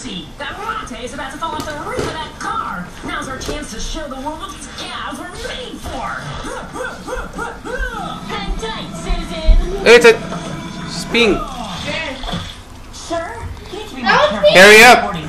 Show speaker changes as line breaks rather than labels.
emergency! That latte is about to fall off the roof of that car! Now's our chance to show the world what these calves were made for! Hang tight, citizen!
It's a spin.
Sir, you need to be
That
more
was
careful.
Hurry up.
Reporting